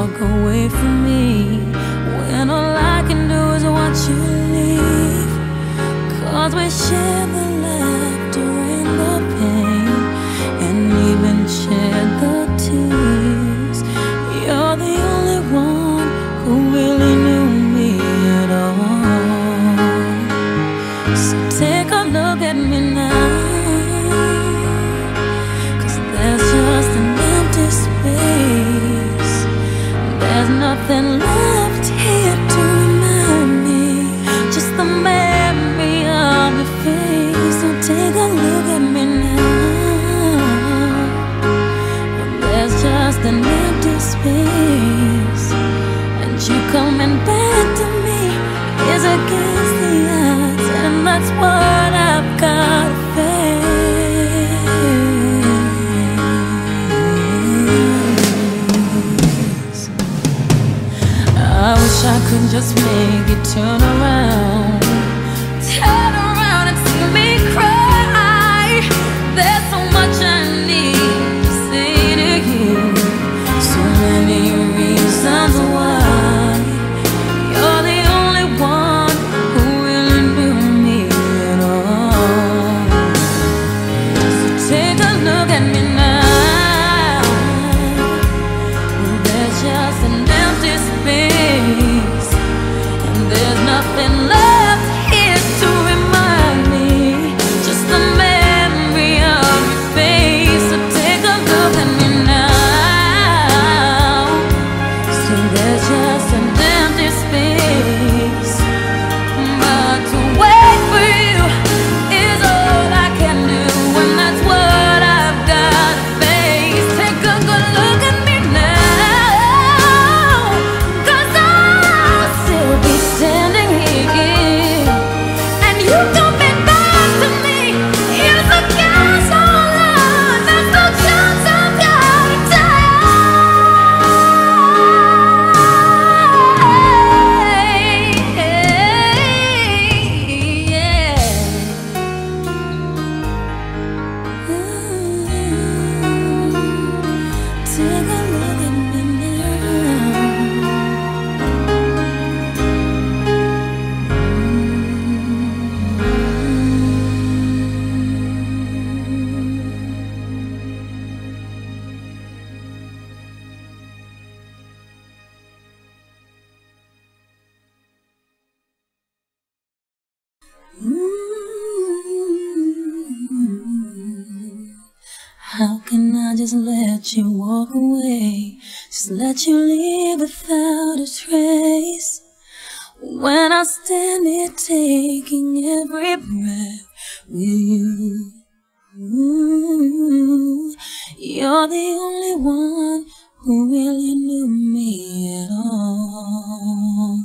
walk away from me, when all I can do is watch you leave. 'Cause we share the laughter and the pain, and even share the tears. You're the only one who really knew me at all. So take a look at me now, 'cause there's just an empty space. There's nothing left here to remind me, just the memory of your face. So take a look at me now. There's just an empty space, and you coming back to me is against the odds, and that's what I've got to face. I wish I could just make it turn around and see me cry. There's so much I need to say to you, so many reasons why. You're the only one who really knew me at all. So take a look at me now. There's just an empty space, and there's nothing left here to remind me, just the memory of your face. So take a look at me now. So there's just an empty space, but to wait for you is all I can do, and that's what I've got to face. Take a good look at me now, 'cause I'll still be standing here, and you coming back to me is against all odds. There's no chance I've got to take a look at me How can I just let you walk away, just let you leave without a trace, when I stand here taking every breath with you? You're the only one who really knew me at all.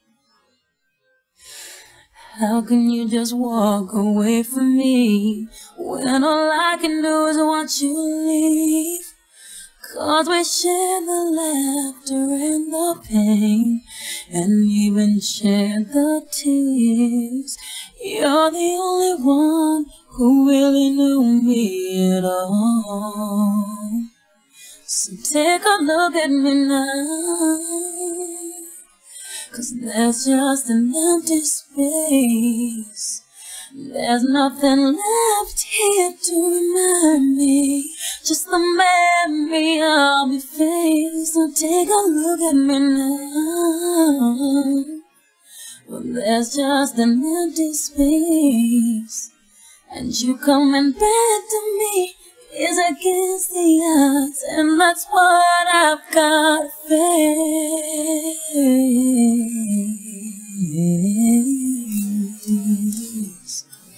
How can you just walk away from me, when all I can do is watch you leave? 'Cause we share the laughter and the pain, and even share the tears. You're the only one who really knew me at all. So take a look at me now, 'cause there's just an empty space. There's nothing left here to remind me, just the memory of your face. So take a look at me now. Well, there's just an empty space, and you coming back to me is against the odds, and that's what I've got to face.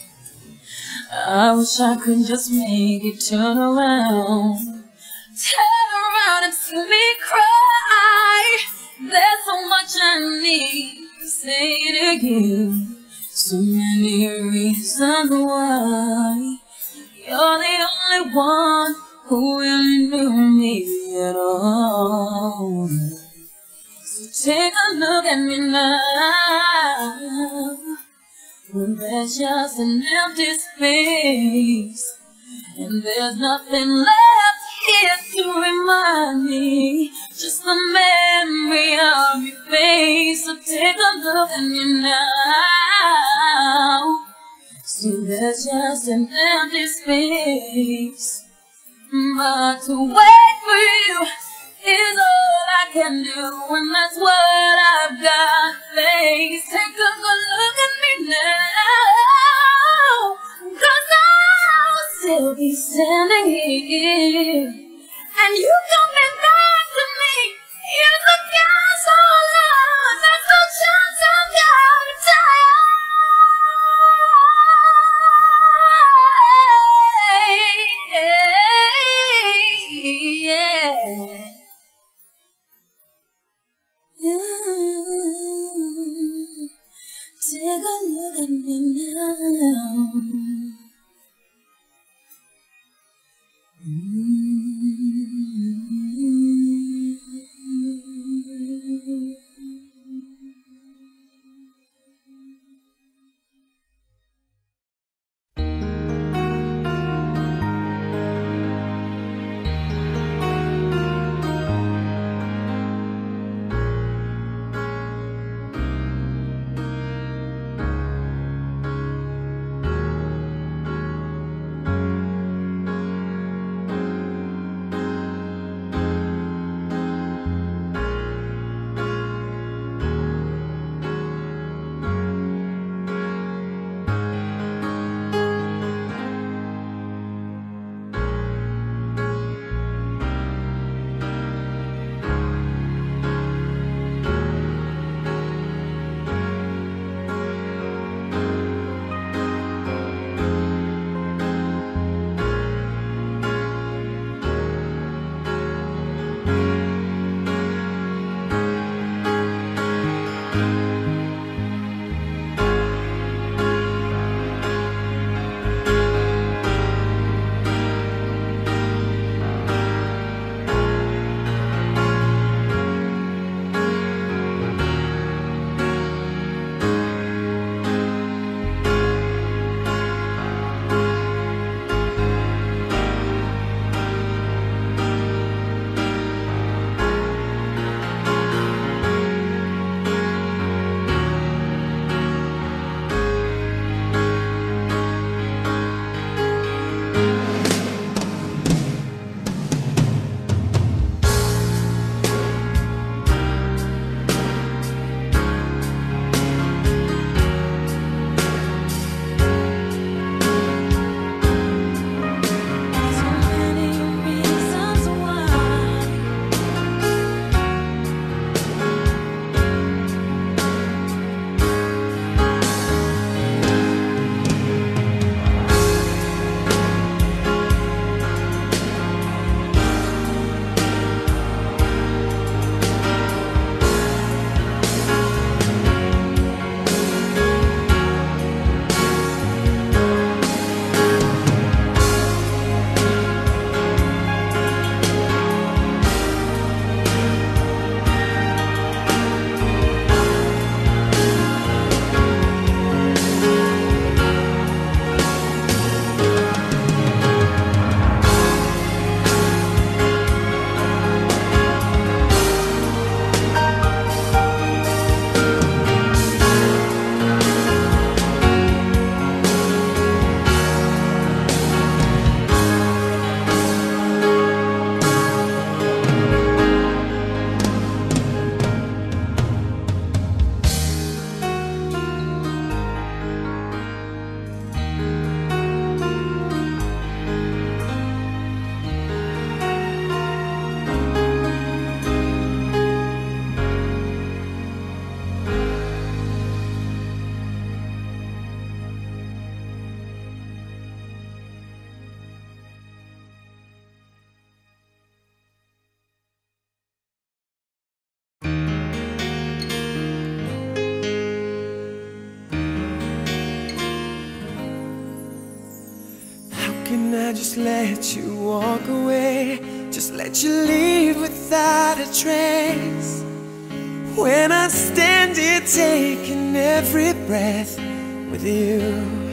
I wish I could just make it turn around and see me cry. There's so much I need to say to you, so many reasons why. You're the only one who really knew me at all. So take a look at me now, when there's just an empty space, and there's nothing left here to remind me, just the memory of your face. So take a look at me now. See, there's just an empty space, but to wait for you is all I can do, and that's what I've got to face. Take a good look at me now, 'cause I'll still be standing here, and you coming back to me is against all love. That's the chance I've got to take. Yeah. Take a look at me now. can I just let you walk away? Just let you leave without a trace? When I stand here taking every breath with you,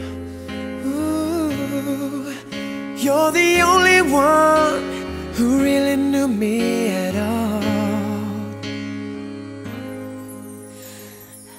ooh, you're the only one who really knew me at all.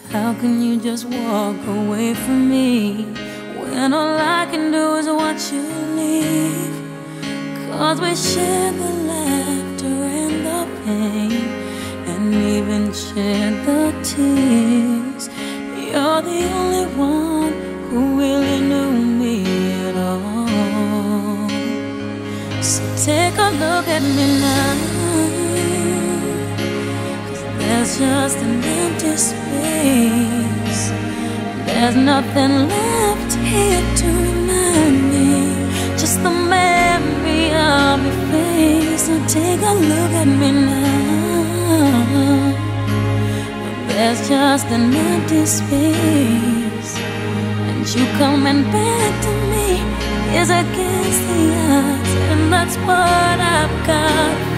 How can you just walk away from me when all I can do is watch you leave? 'Cause we share the laughter and the pain, and even share the tears. You're the only one who really knew me at all. So take a look at me now, 'cause there's just an empty space. There's nothing left here to remind me, just the memory of your face. So take a look at me now. There's just an empty space, and you coming back to me is against the odds, and that's what I've got to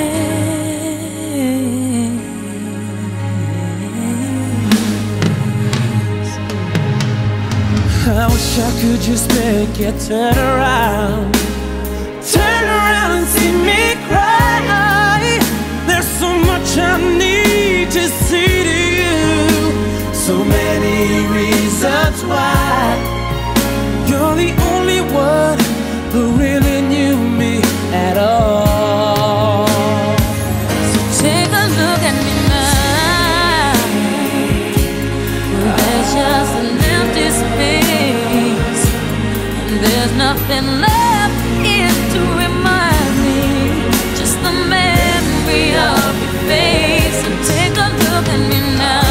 face. I wish I could just make you turn around and see me cry. There's so much I need to say to you, so many reasons why. You're the only one who really knew me at all. So take a look at me now. There's just an empty space, and there's nothing left here to remind me, just the memory of your face. So take a look at me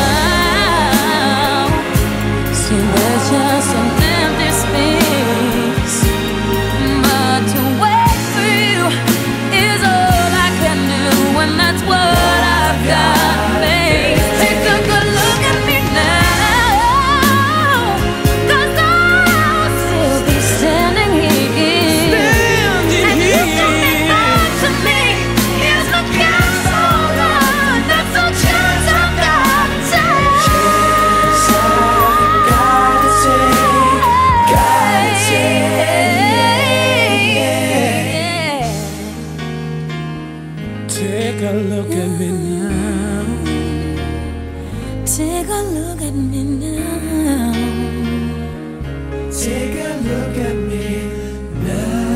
now. See, there's just an empty space, but to wait for you is all I can do, and that's what I've got to face. Take a good look at me now, 'cause I'll still be standing here. And you coming back to me is the chance I've got. That's the chance I've got to take. Take a look at me now. Take a look at me now. Take a look at me now.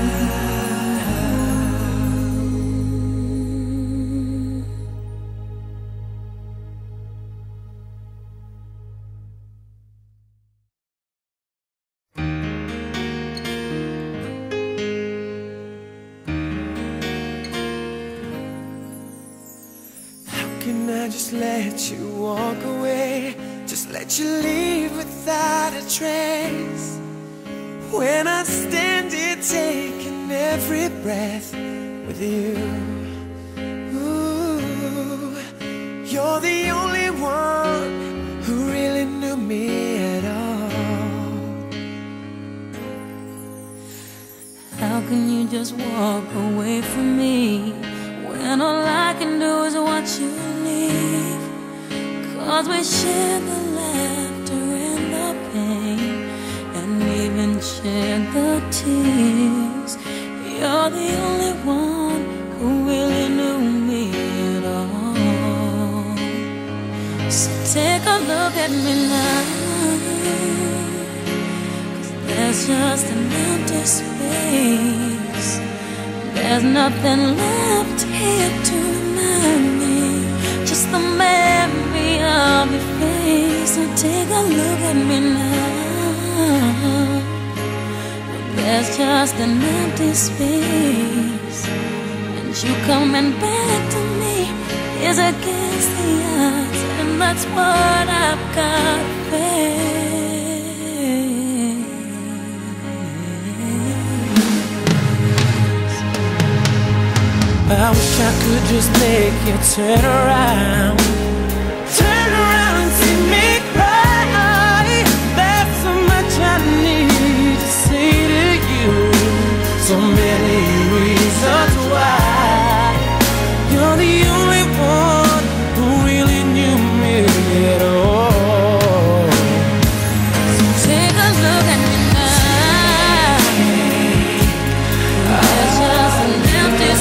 Can I just let you walk away? Just let you leave without a trace? When I stand here taking every breath with you. Ooh, you're the only one who really knew me at all. How can you just walk away from me when all I can do is watch you leave? 'Cause we share the laughter and the pain, and even share the tears. You're the only one who really knew me at all. So take a look at me now, 'cause there's just an empty space. There's nothing left here to remind me, just the memory of your face. So take a look at me now. There's just an empty space, and you coming back to me is against the odds, and that's what I've got to face. I wish I could just make you turn around and see me cry. There's so much I need to say to you, so many reasons why. You're the only one who really knew me at all. So take a look at me now. There's just an empty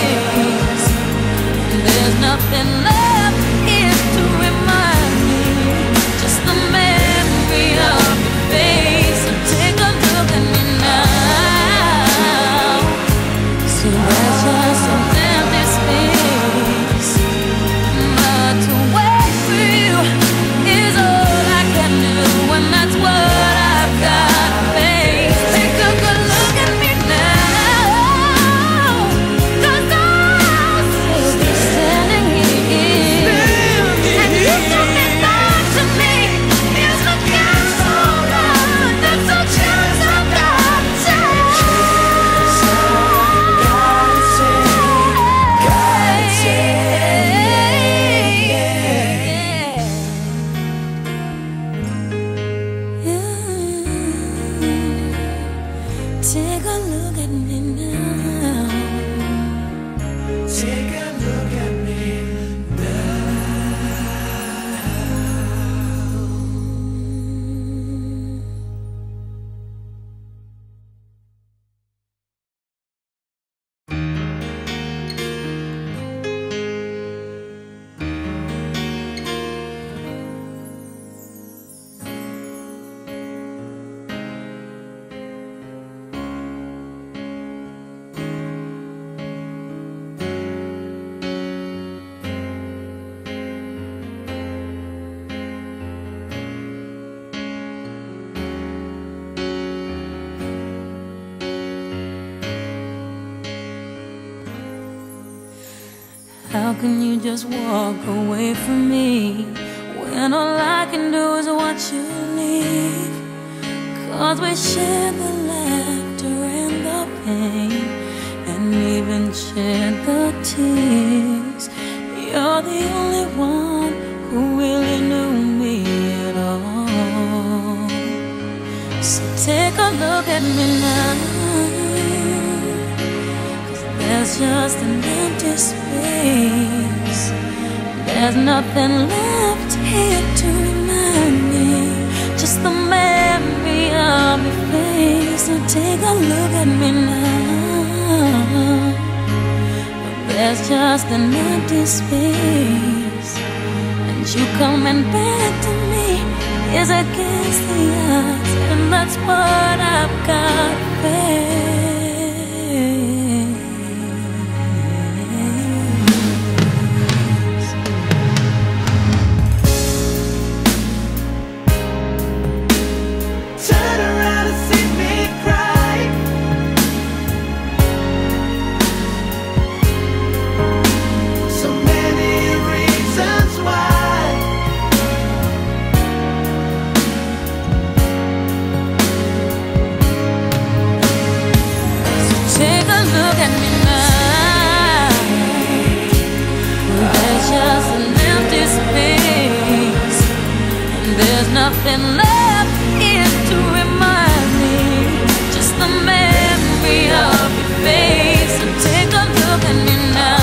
space, and there's nothing left here to remind me, How can you just walk away from me when all I can do is watch you leave? 'Cause we share the laughter and the pain, and even share the tears. You're the only one who really knew me at all. So take a look at me now, 'cause there's just an empty space. There's nothing left here to remind me, just the memory of your face. So take a look at me now, there's just an empty space, and you coming back to me is against the odds, and that's what I've got to face. Turn around and see me cry. So many reasons why. So take a look at me now, there's just an empty space, and there's nothing left here to remind me, just the memory of your face. So take a look at me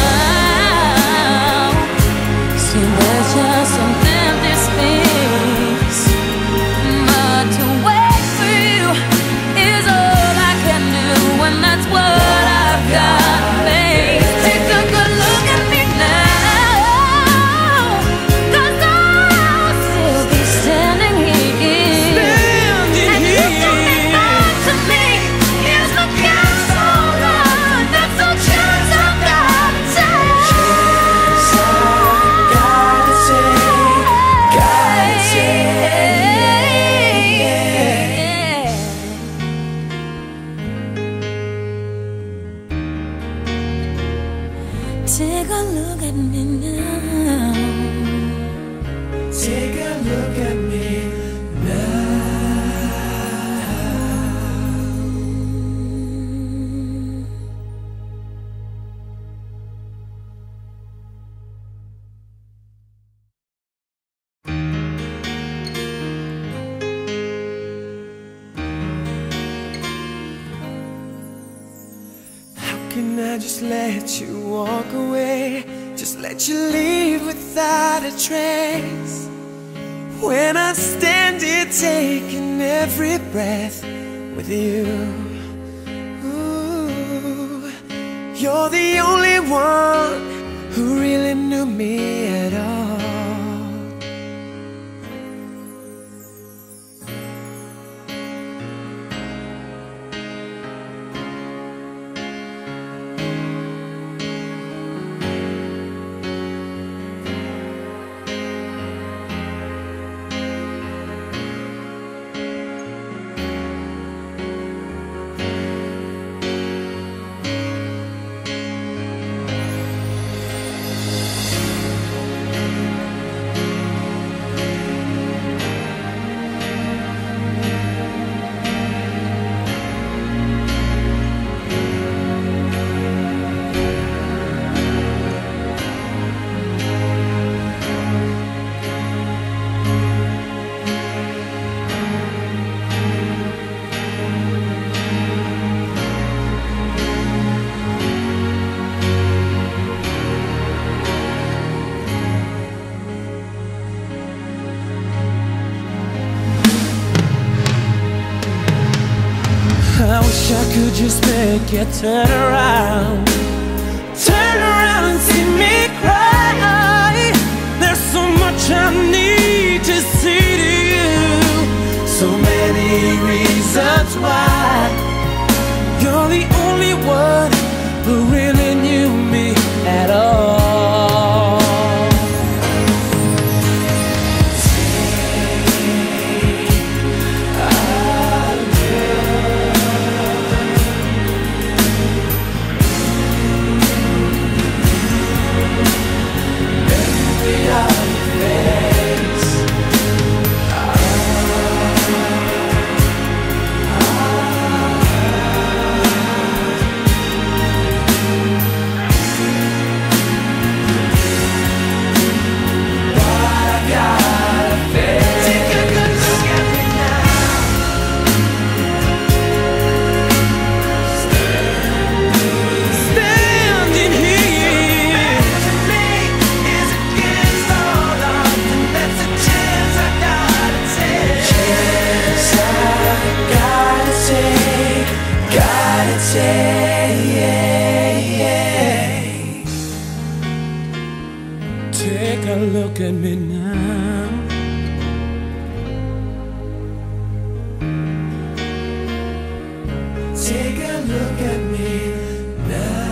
now, see there's just an empty space, but to wait for you is all I can do, and that's what I've got to face. Take a good look at me now, 'cause I'll still be standing here. And you coming back to me is looking so good. That's a chance I've got to take. Chance I've gotta take, gotta take. Take a look at me now. Take a look at me now. How can I just let you walk away? Just let you leave without a trace, when I stand here taking every breath with you. Ooh, you're the only one who really knew me at all. I wish I could just make you turn around and see me cry. There's so much I need to say to you, so many reasons why. You're the only one who really knew me at all. look at me now. Take a look at me now.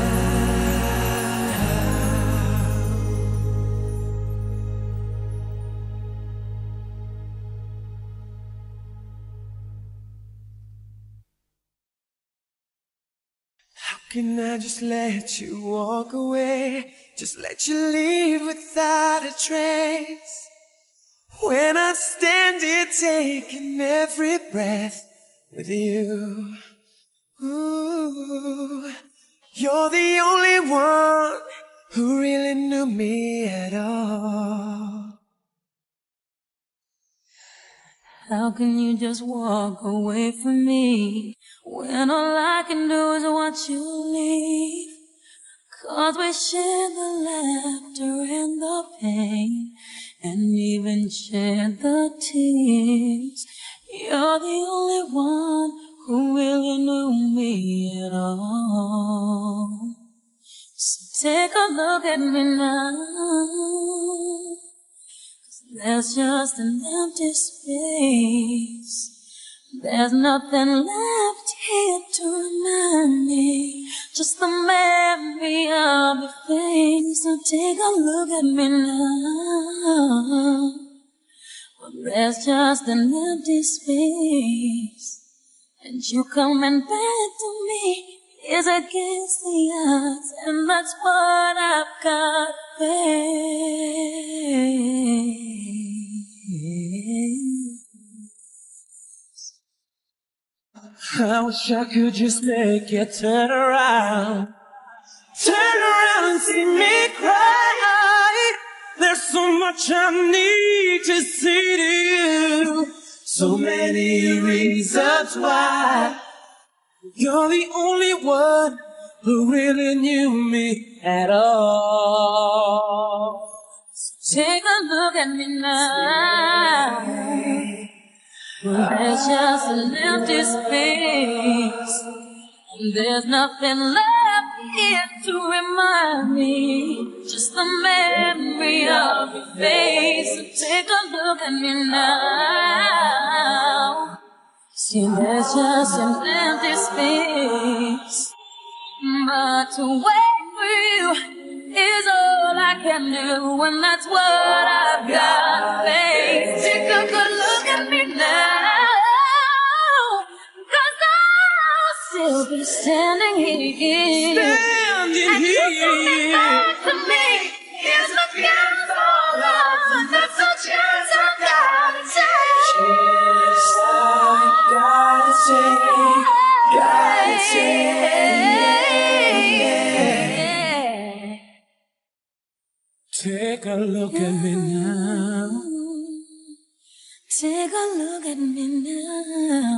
How can I just let you walk away? Just let you leave without a trace. When I stand here taking every breath with you. Ooh, you're the only one who really knew me at all. How can you just walk away from me when all I can do is watch you leave? 'Cause we share the laughter and the pain, and even share the tears. You're the only one who really knew me at all. So take a look at me now. There's just an empty space. There's nothing left here to remind me, just the memory of your face. So take a look at me now. Well, there's just an empty space, and you coming back to me is against the odds, and that's what I've got to face. I wish I could just make you turn around and see me cry. There's so much I need to say to you, so many reasons why. You're the only one who really knew me at all. Take a look at me now. There's just an empty space, and there's nothing left here to remind me, just the memory of your face. So take a look at me now. See, there's just an empty space, but to wait for you is all I can do, and that's what I've got to face. Take a good look at me now, 'cause I'll still be standing here. And you coming back to me is against all odds, and that's a chance I've got to take. Chance I gotta take, gotta take. Take a look at me now. Take a look at me now.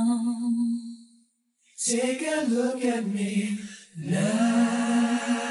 Take a look at me now.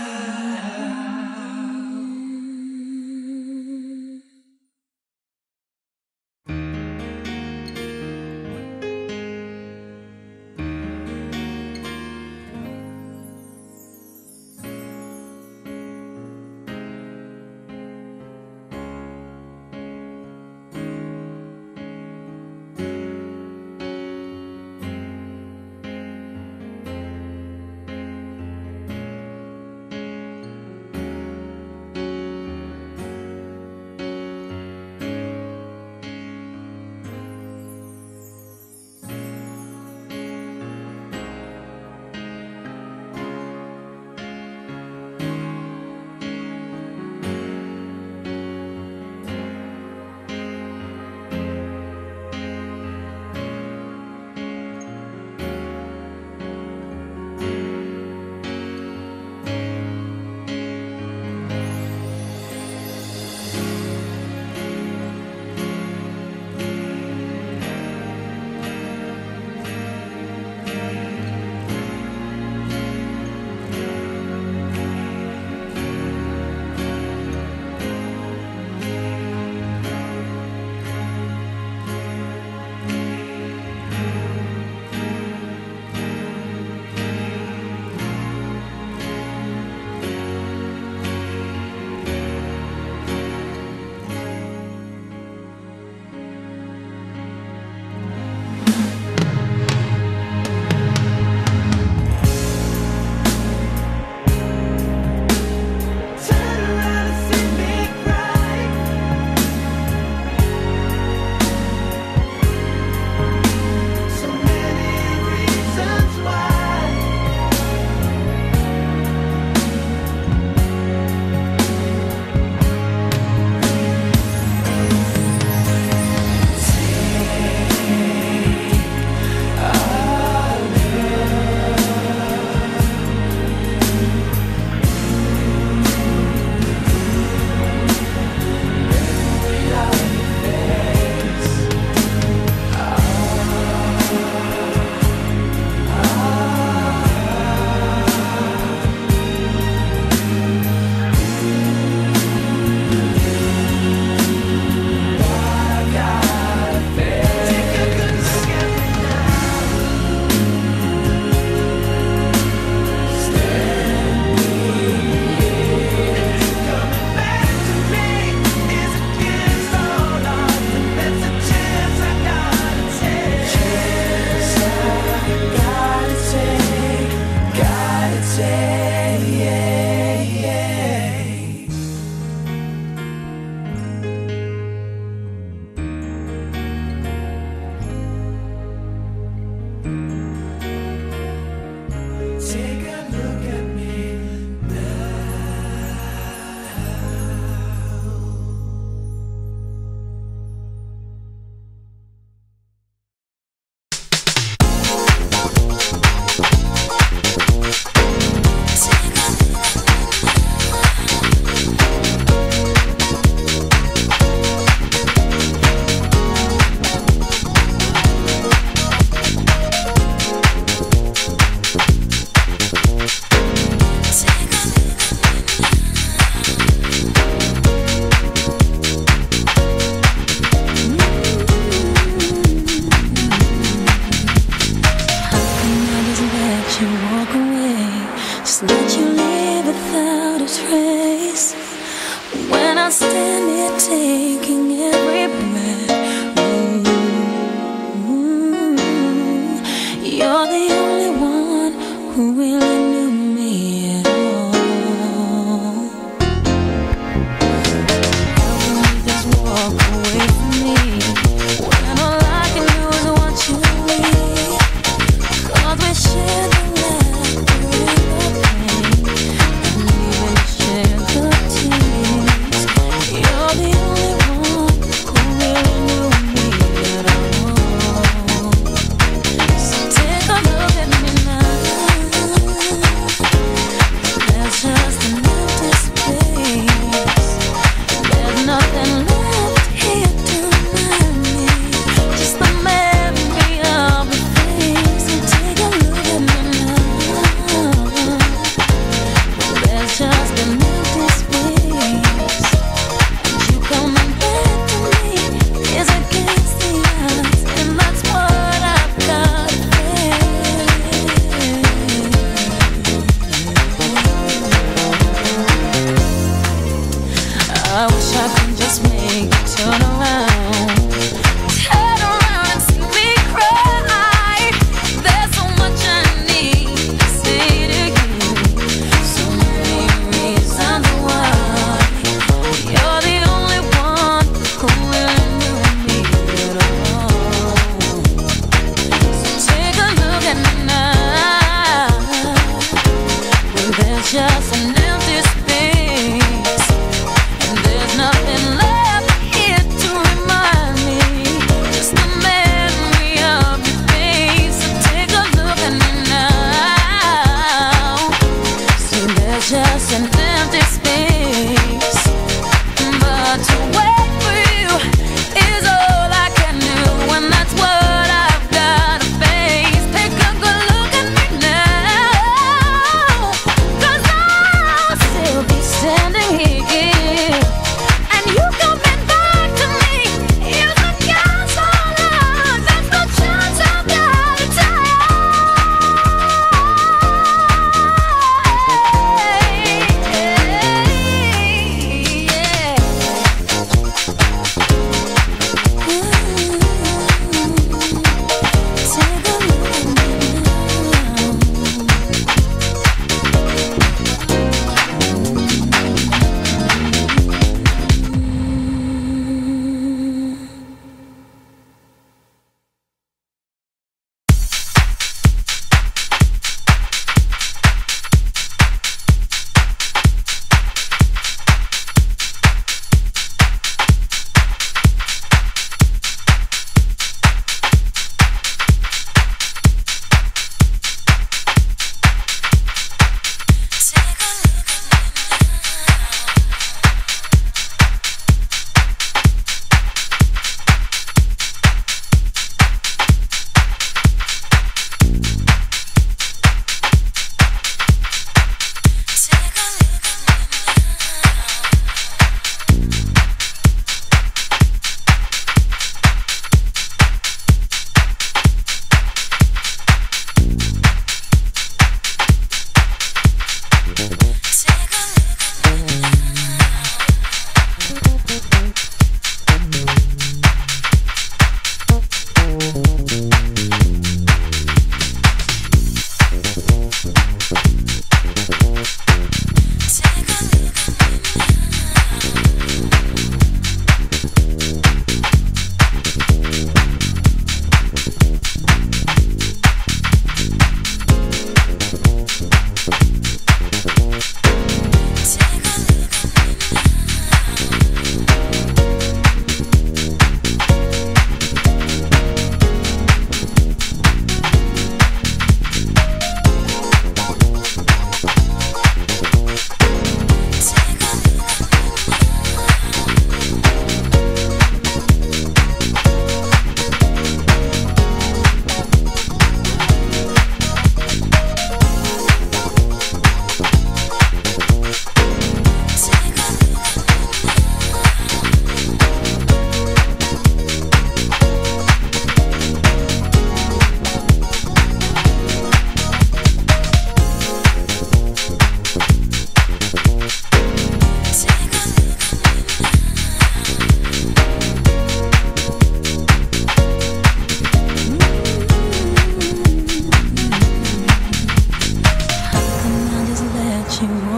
Take a look at me now. When I stand here taking every breath, you're the only one who really knew me at all. How can you just walk away from me when all I can do is watch you leave? 'Cause we share the laughter and the pain, and even share the tears. You're the only one who really knew me at all. So take a look at me now. There's just an empty space. There's nothing left here to remind me. Just the memory of the face. So take a look at me now. There's just an empty space. You coming back to me is against the odds, and that's what I've got to face. I wish I could just make you turn around and see me cry. There's so much I need to say to you, so many reasons why. You're the only one who really knew me at all. So take a look at me now. There's just an empty space, and there's nothing left here to remind me. Just the memory of your face. So take a look at me now. See, there's just an empty space, but to wait for you is all I can do, and that's what I've got to face. Take a good look at me now, 'cause I'll still be standing here, and you coming back to me is against all odds. That's the chance I've got to take. Yeah.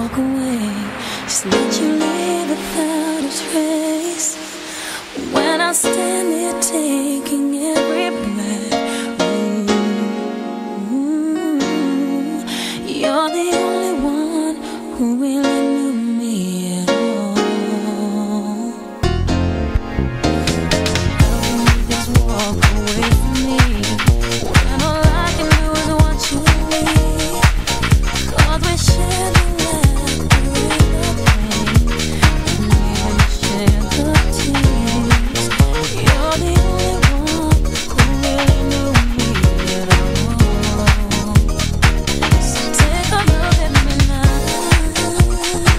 walk away, just let you leave without a trace. When I stand here taking every breath, you're the only one who really knew me at all. I won't just walk away from me when all I can do is watch you leave. 'Cause we share the laughter and the pain, and even share the tears. You're the only one who really knew me at all. So take a look at me now.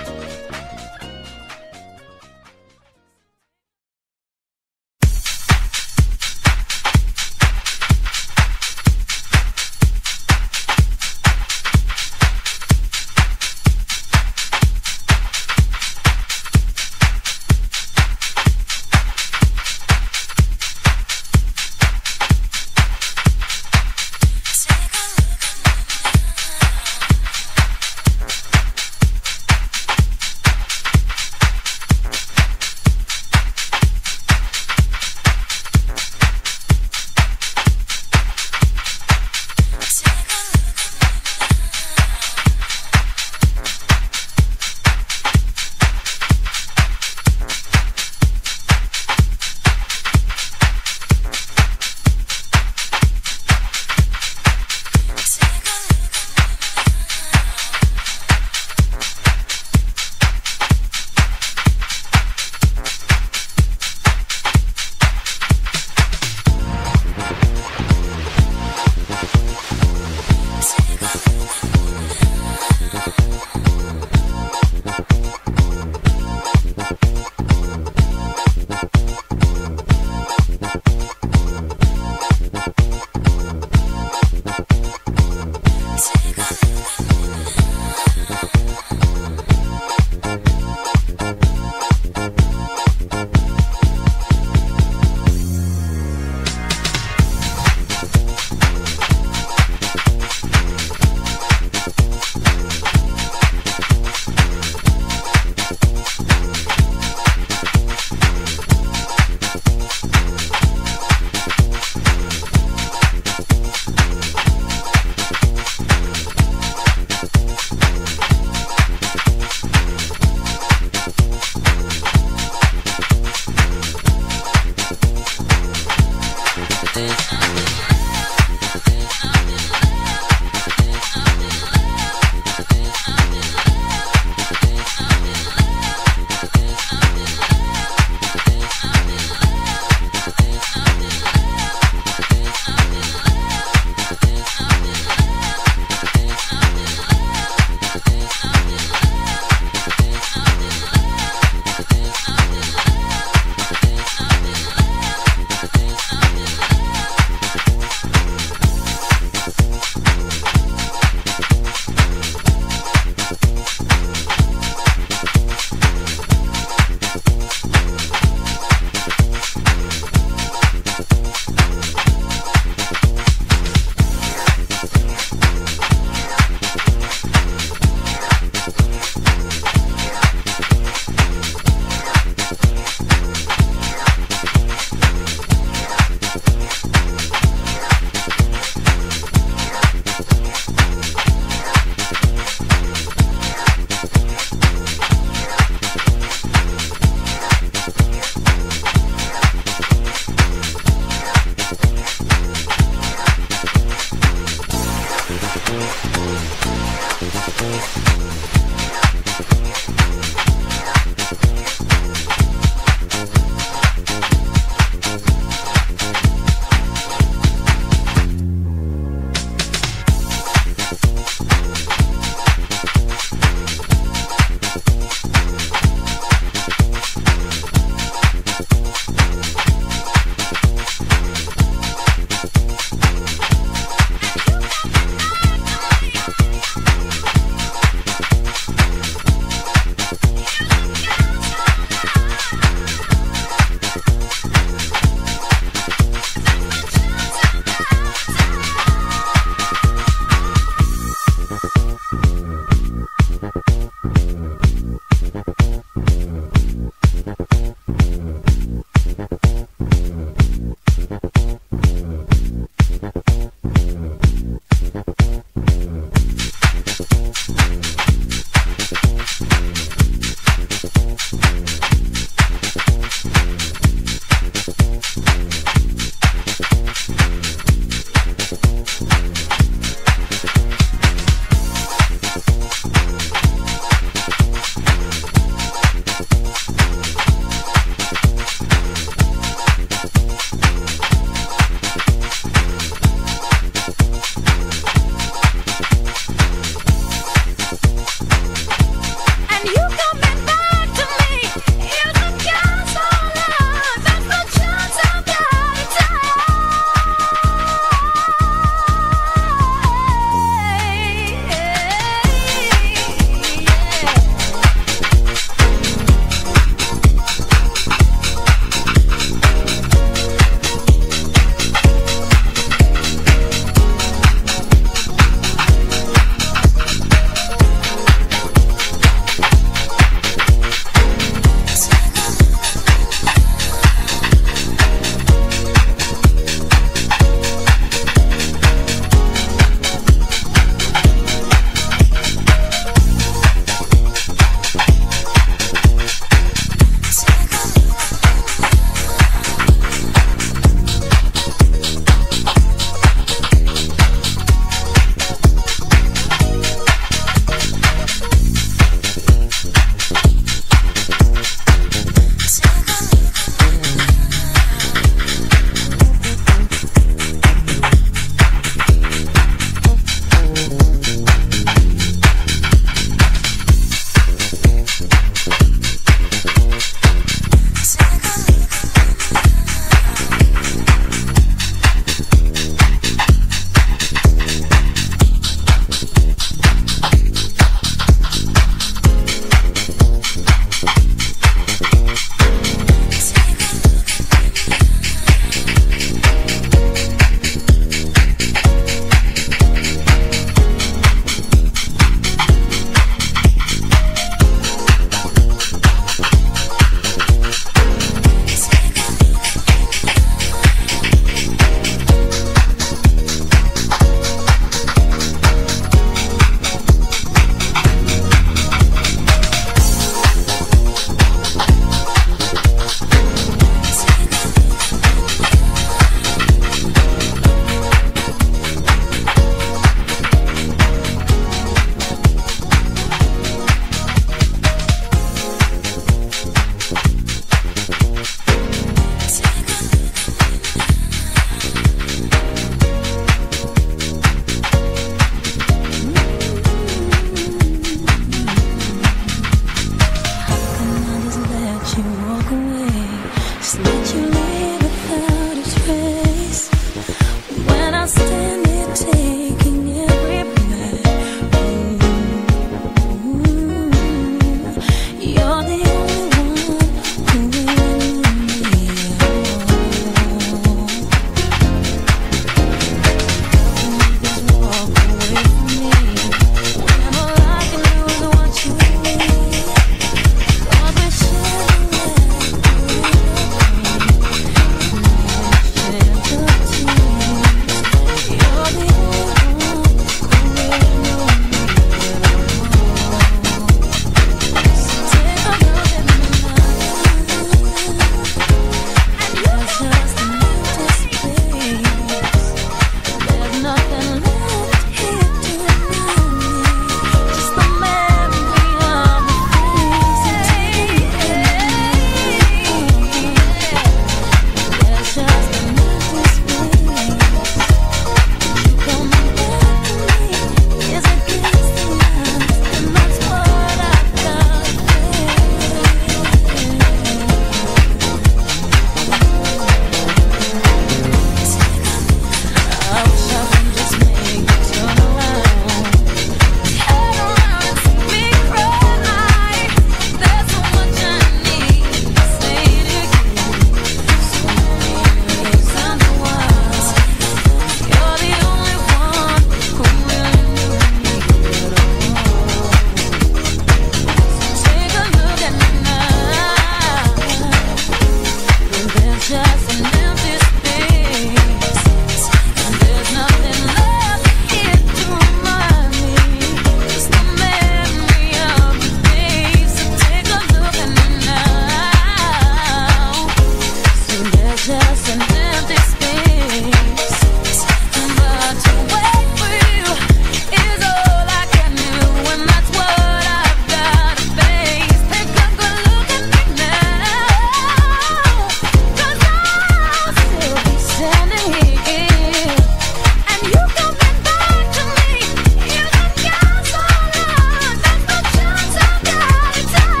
just an empty space. There's nothing left here to remind me. Just the memory of the days. So take a look at me now. So there's just an empty space. But to wait for you is all I can do, and that's what I've got to face. Take a good look at me now, 'cause I'll still be standing here, and you coming back to me. You can guess all along, there's no chance I've got to take.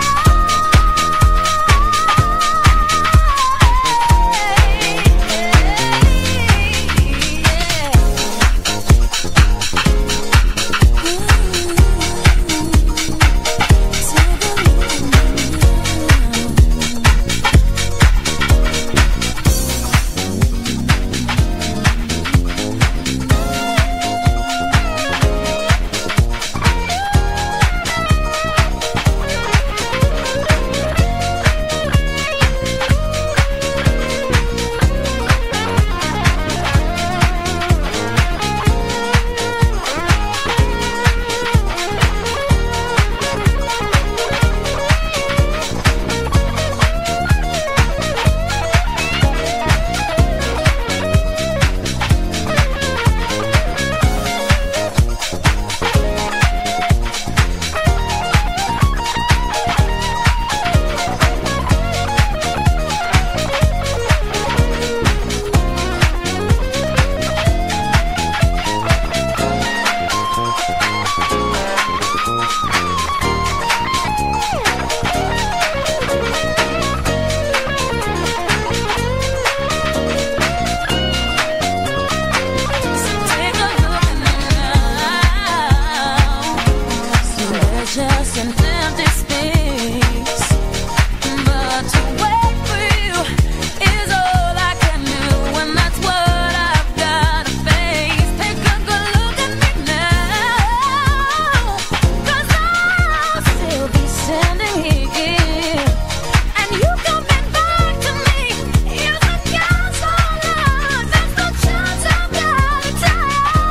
Just an empty space, but to wait for you is all I can do, and that's what I've got to face. Take a good look at me now, 'cause I'll still be standing here, and you coming back to me. You can guess all along, there's no chance I've got to take.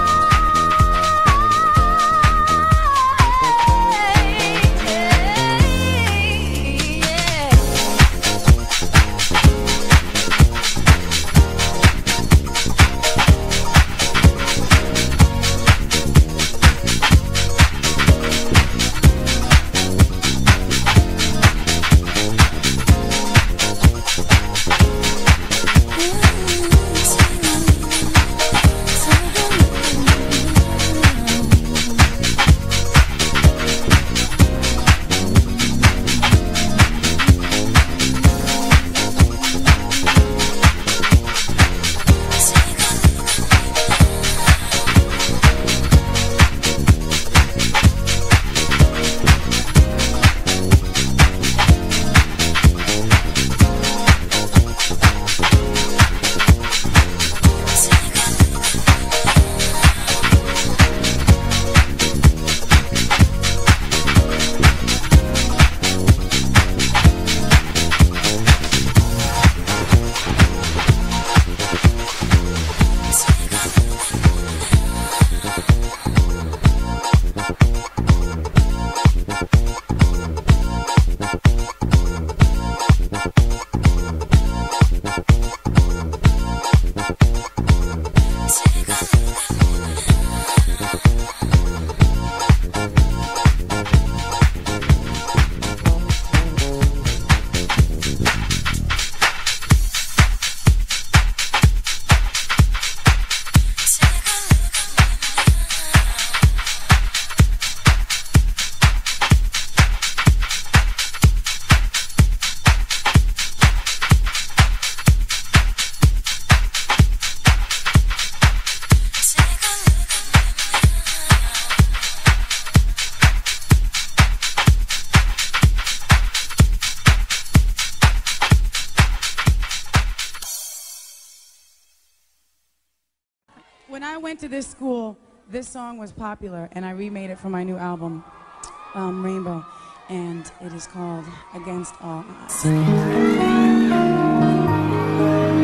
When I went to this school, this song was popular, and I remade it for my new album, Rainbow, and it is called Against All Odds.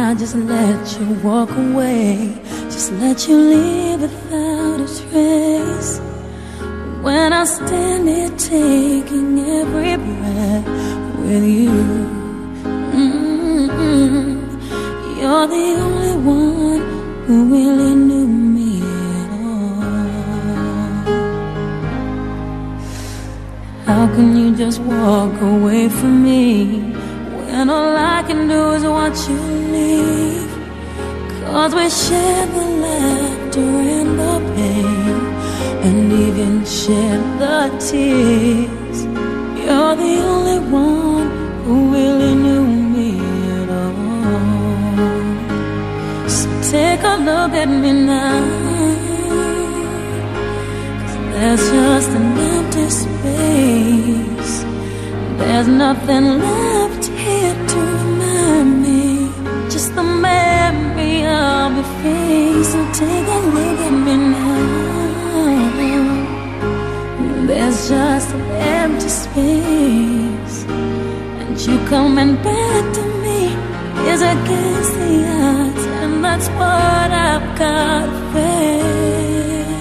I just let you walk away, just let you leave without a trace. When I stand here taking every breath with you, you're the only one who really knew me at all. How can you just walk away from me when all I can do is watch you leave? 'Cause we shared the laughter and the pain, and even shed the tears. You're the only one who really knew me at all. So take a look at me now, 'cause there's just an empty space. There's nothing left here to remind me, just the memory of your face. So take a look at me now. There's just an empty space, and you coming back to me is against the odds, and that's what I've got to face.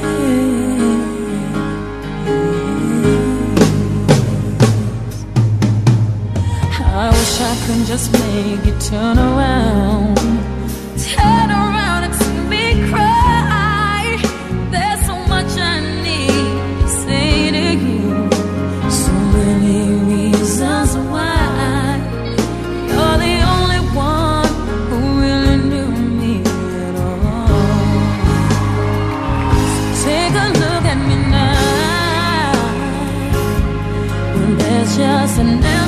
I wish I could just make you turn around and see me cry. There's so much I need to say to you, so many reasons why. You're the only one who really knew me at all. So take a look at me now, when there's just an